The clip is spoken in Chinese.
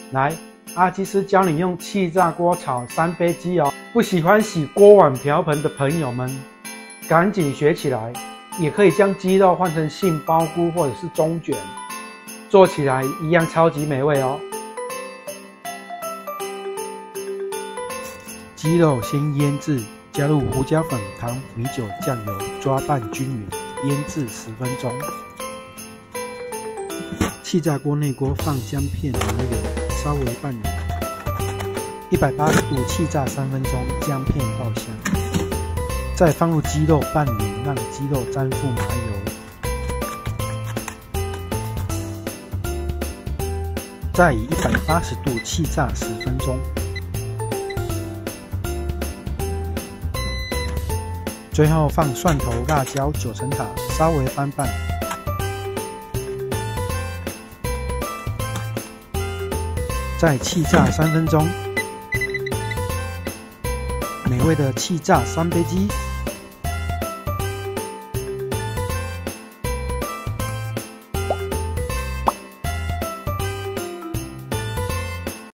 来，阿基师教你用气炸锅炒三杯鸡哦。不喜欢洗锅碗瓢盆的朋友们，赶紧学起来。也可以将鸡肉换成杏鲍菇或者是中卷，做起来一样超级美味哦。鸡肉先腌制，加入胡椒粉、糖、米酒、酱油，抓拌均匀，腌制10分钟。气炸锅内锅放姜片、麻油，稍微拌匀。180度气炸3分钟，姜片爆香。再放入鸡肉拌匀，让鸡肉沾附麻油。再以180度气炸10分钟。最后放蒜头、辣椒、9层塔，稍微翻拌。再气炸3分钟。美味的气炸三杯鸡